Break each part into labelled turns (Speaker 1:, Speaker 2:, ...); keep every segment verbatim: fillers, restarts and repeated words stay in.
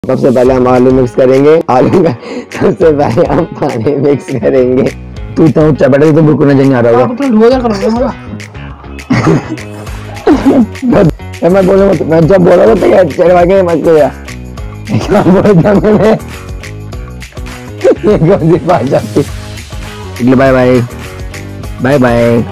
Speaker 1: सबसे पहले हम आलू मिक्स करेंगे। आलू का सबसे पहले हम पानी मिक्स करेंगे। तू इतना ऊंचा बैठा तो बिल्कुल नहीं आ रहा होगा।
Speaker 2: आप तो ढोया करोगे हमारा।
Speaker 1: मैं मैं बोलूंगा तो- मैं जब बोला तो यार चढ़वा के मत को यार क्या बोलता मैंने ये कौन सी भाषा थी। Bye bye bye bye.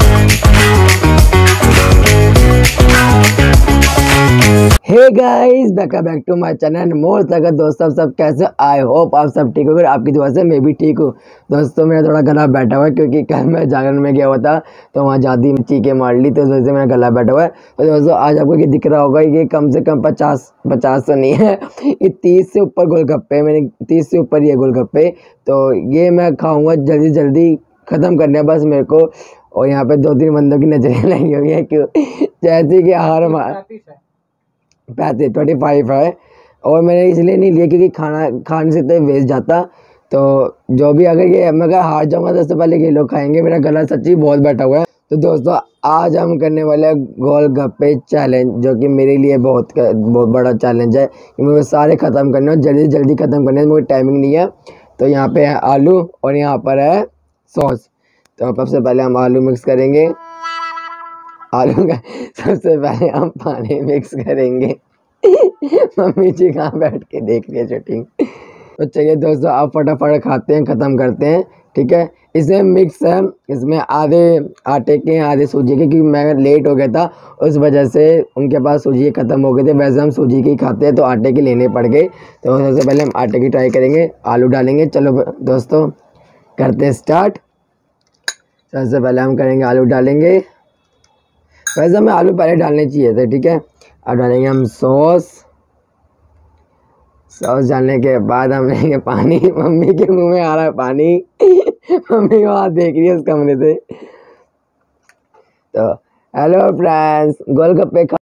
Speaker 1: Hey guys welcome back to my channel most अगर दोस्तों सब कैसे आई होप आप सब ठीक होंगे। आपकी दुआ से मैं भी ठीक हूँ। दोस्तों मेरा थोड़ा गला बैठा हुआ है क्योंकि कल मैं जागरण में गया हुआ था तो वहाँ जाती चीखे मार ली तो उस वजह से मेरा गला बैठा हुआ है। तो दोस्तों आज आपको ये दिख रहा होगा ये कम से कम पचास पचास तो नहीं है ये तीस से ऊपर गोलगप्पे मैंने तीस से ऊपर ये गोलगप्पे तो ये मैं खाऊंगा जल्दी जल्दी ख़त्म करने बस मेरे को। और यहाँ पे दो तीन बंदों की नजरें लगी हुई है क्यों जैसे कि हार मार पैंतीस ट्वेंटी फाइव है। और मैंने इसलिए नहीं लिया क्योंकि खाना खाने से तो वेस्ट जाता। तो जो भी अगर ये मैं अगर हार जाऊंगा तो सबसे पहले ये लोग खाएंगे। मेरा गला सच्ची बहुत बैठा हुआ है। तो दोस्तों आज हम करने वाले हैं गोलगप्पे चैलेंज जो कि मेरे लिए बहुत बहुत बड़ा चैलेंज है कि मुझे सारे ख़त्म करने हैं जल्दी जल्दी ख़त्म करने हैं। मुझे टाइमिंग नहीं है। तो यहाँ पे है आलू और यहाँ पर है सॉस। तो सबसे पहले हम आलू मिक्स करेंगे। आलू का सबसे पहले हम पानी मिक्स करेंगे। मम्मी जी कहाँ बैठ के देख रही है शूटिंग। तो चलिए दोस्तों आप फटाफट खाते हैं ख़त्म करते हैं ठीक है। इसमें मिक्स है इसमें आधे आटे के आधे सूजी के क्योंकि मैं लेट हो गया था उस वजह से उनके पास सूजी ख़त्म हो गए थे। वैसे हम सूजी के ही खाते हैं तो आटे के लेने पड़ गए। तो सबसे पहले हम आटे की ट्राई करेंगे आलू डालेंगे। चलो दोस्तों करते हैं स्टार्ट। सबसे पहले हम करेंगे आलू डालेंगे। वैसे हमें आलू पहले डालने चाहिए थे ठीक है। अब डालेंगे हम सॉस। सॉस डालने के बाद हम लेंगे पानी। मम्मी के मुंह में आ रहा है पानी। मम्मी वहाँ देख रही है उस कमरे से। तो हेलो फ्रेंड्स गोलगप्पे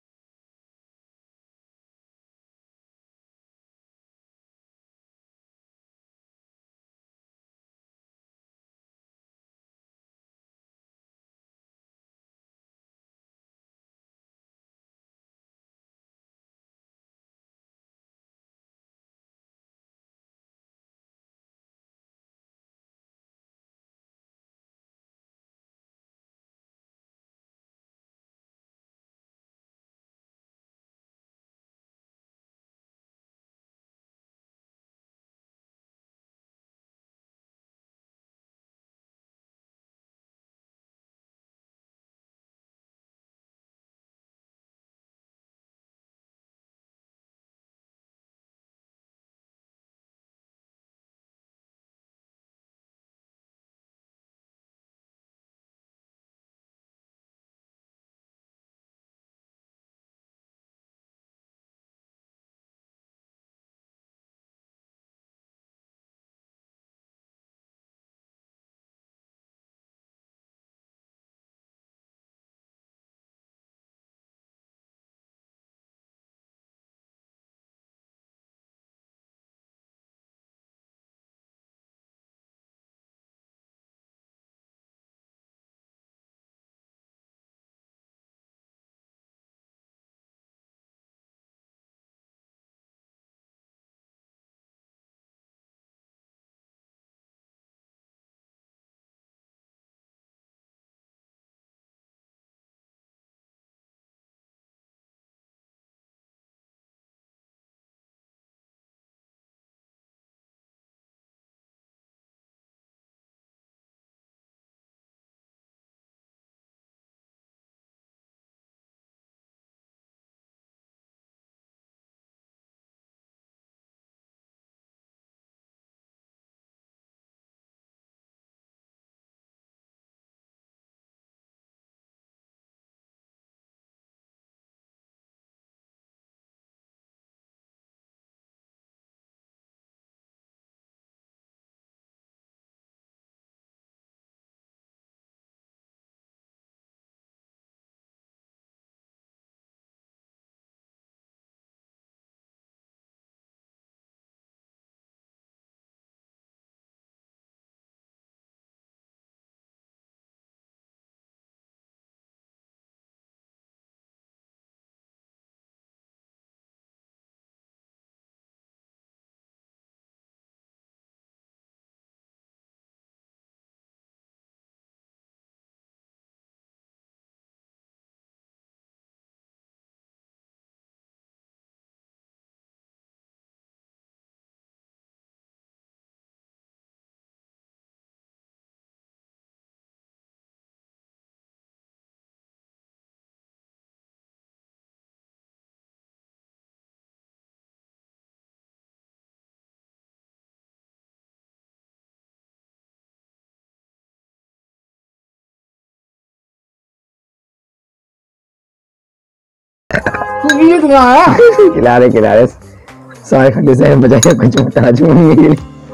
Speaker 1: किनारे किनारे सारे खंडे से बजाय कुछ बता दूं मम्मी के लिए।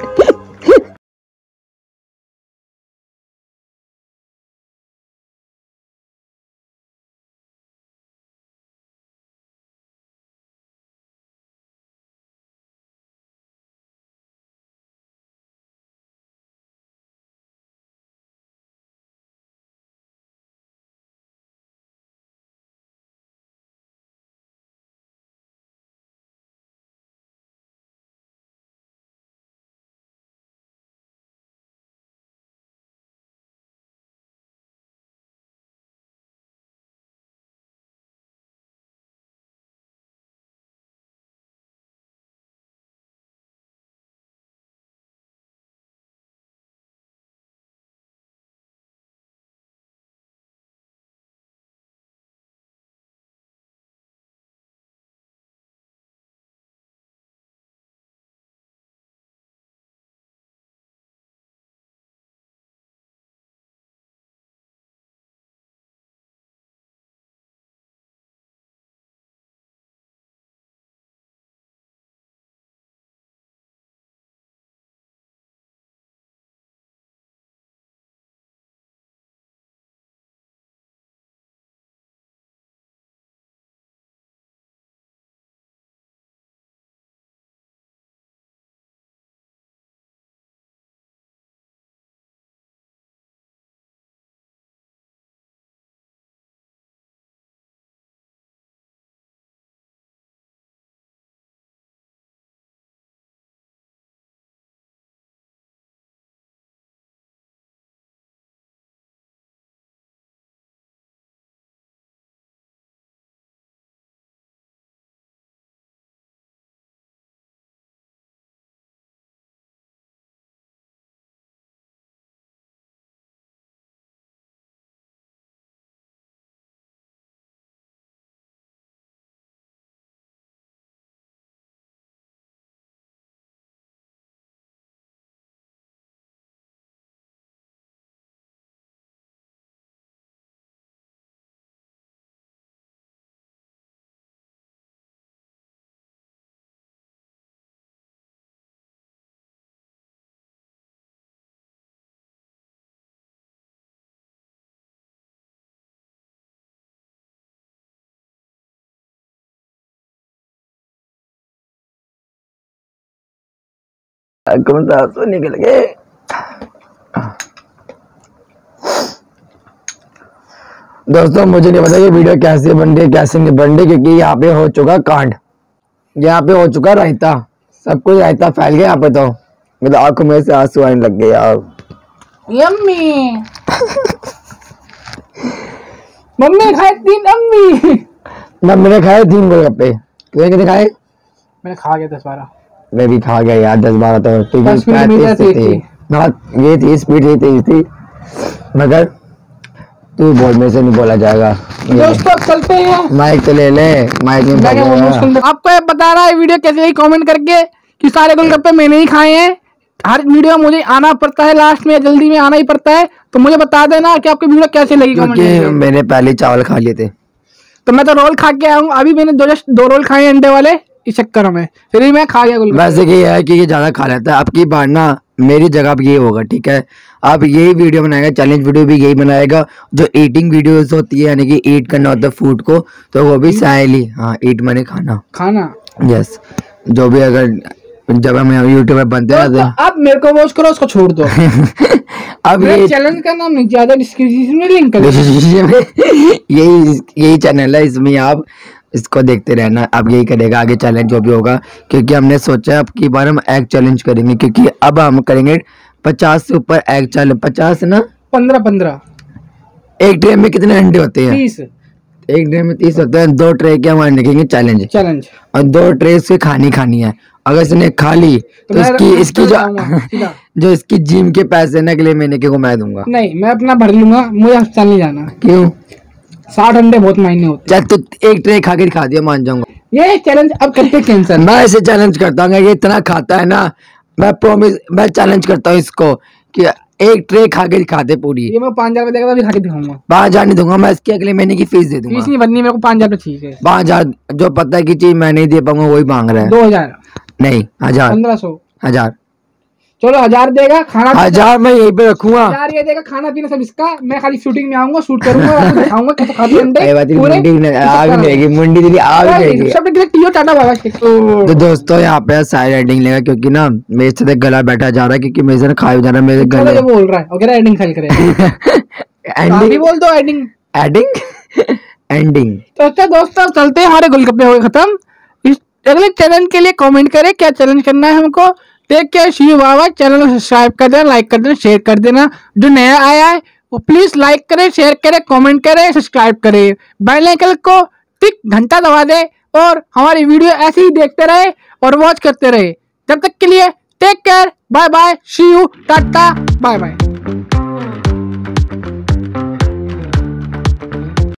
Speaker 1: कौन सा तो निकल गए। दोस्तों मुझे नहीं पता कि वीडियो कैसे बन रही है कैसे नहीं बन रही, क्योंकि यहाँ पे हो चुका कांड, यहाँ पे हो चुका रायता, सब कुछ रायता फैल गया यहाँ पे। तो मतलब आंखों में से आंसू आने लग गए यार।
Speaker 2: यम्मी मम्मी खाए तीन अम्मी
Speaker 1: मम्मी ने खाए तीन गोलगप्पे, तूने कितने खाए?
Speaker 2: मैंने खा गया दस बारह।
Speaker 1: मैं भी खा गया यार दस बारह। तो तू भी थी ना, ये थी स्पीड ही तेज थी, मगर तू बोल में से नहीं बोला जाएगा।
Speaker 2: दोस्तों चलते हैं,
Speaker 1: माइक तो ले ले, माइक में।
Speaker 2: आपको ये बता रहा है वीडियो कैसे, कमेंट करके कि सारे गोलगप्पे मैंने ही खाए हैं। हर वीडियो मुझे आना पड़ता है, लास्ट में जल्दी में आना ही पड़ता है, तो मुझे बता देना कि आपको वीडियो कैसे लगी।
Speaker 1: क्योंकि मैंने पहले चावल खा लिए थे,
Speaker 2: तो मैं तो रोल खा के आया हूँ। अभी मैंने दो जस्ट दो रोल खाए अंडे वाले, इस चक्कर में फिर भी मैं खा गया गोलगप्पे।
Speaker 1: वैसे ये है कि ये ज्यादा खा लेता है। आपकी बार ना मेरी जगह अब ये होगा, ठीक है? आप यही वीडियो बनाएगा, चैलेंज वीडियो भी यही बनाएगा। जो ईटिंग वीडियोस होती है, यानी कि ईट करना होता है फूड को, तो वो भी साइली, हाँ ईट मैंने खाना
Speaker 2: खाना
Speaker 1: यस। जो भी अगर जब हम यूट्यूब पे बनते हैं
Speaker 2: तो आप मेरे को वॉच करो, उसको छोड़ दो।
Speaker 1: अब ये
Speaker 2: चैनल का नाम नहीं, ज्यादा डिस्क्रिप्शन में लिंक कर
Speaker 1: यही यही चैनल है, इसमें आप इसको देखते रहना। अब यही करेगा आगे चैलेंज जो भी होगा, क्योंकि हमने सोचा अब की बार हम एग चैलेंज करेंगे, क्योंकि अब हम करेंगे पचास से ऊपर एग चैलेंज। पचास ना
Speaker 2: पंद्रह पंद्रह
Speaker 1: एक ट्रे में कितने अंडे होते हैं?
Speaker 2: तीस।
Speaker 1: एक ट्रे में तीस होते हैं। दो ट्रे के हमारे लिखेंगे चैलेंज
Speaker 2: चैलेंज
Speaker 1: और दो ट्रे से खानी खानी है। अगर इसने खा ली तो, तो इसकी इसकी जो जो इसकी जिम के पैसे ना के लिए मैंने के घुमा दूंगा।
Speaker 2: नहीं, मैं अपना भर लूंगा, मुझे अस्पताल नहीं जाना।
Speaker 1: क्यों?
Speaker 2: साठ अंडे बहुत महंगे होते हैं।
Speaker 1: चल तू एक ट्रे खा के दिखा दिया, मान जाऊंगा।
Speaker 2: ये चैलेंज अब करते कैंसर।
Speaker 1: मैं इसे चैलेंज करता हूँ, ये इतना खाता है ना, मैं प्रॉमिस मैं चैलेंज करता हूँ इसको कि एक ट्रे खा के दिखाते पूरी।
Speaker 2: ये मैं पाँच हजार देगा तो खा के दिखाऊंगा।
Speaker 1: पाँच हजार नहीं दूंगा मैं, इसके अगले महीने की फीस दे दूंगा।
Speaker 2: फीस नहीं भरनी मेरे को, पाँच हजार ठीक है।
Speaker 1: पाँच हजार जो पता की चीज मैं नहीं दे पाऊंगा वही मांग रहा है।
Speaker 2: दो हजार
Speaker 1: नहीं हजार,
Speaker 2: पंद्रह सौ
Speaker 1: हजार।
Speaker 2: चलो हजार देगा, खाना
Speaker 1: हजार मैं यहीं पे रखूंगा।
Speaker 2: हजार ये देगा, खाना पीना सब इसका। मैं खाली शूटिंग में आऊंगा, शूट करूंगा, दिखाऊंगा कैसे खाते अंडे पूरे।
Speaker 1: आग नहीं मुंडी दिली आग नहीं।
Speaker 2: सब टीओ टाटा बाबा।
Speaker 1: तो दोस्तों यहाँ पे साइड एडिंग लेगा क्योंकि ना मेरे से गला बैठा जा रहा है क्योंकि मेरे से खाया जा रहा है मेरे गले।
Speaker 2: बोल रहा है ओके एडिंग खाली करे। एंडिंग बोल दो, एडिंग एडिंग
Speaker 1: एंडिंग।
Speaker 2: तो अच्छा दोस्तों चलते हैं, हमारे गोलगप्पे हो गए खत्म। इस अगले चैलेंज के लिए कमेंट करें क्या चैलेंज करना है हमको। Take care, see you, bye bye. Channel को सब्सक्राइब कर देना, लाइक कर देना, शेयर कर देना। जो नया आया है वो प्लीज लाइक करे, शेयर करे, कमेंट करे, सब्सक्राइब करे। बेल आइकन को टिक घंटा दबा दे और हमारी वीडियो ऐसे ही देखते रहे और वॉच करते रहे। जब तक के लिए take care, bye bye, see you, tata, bye bye.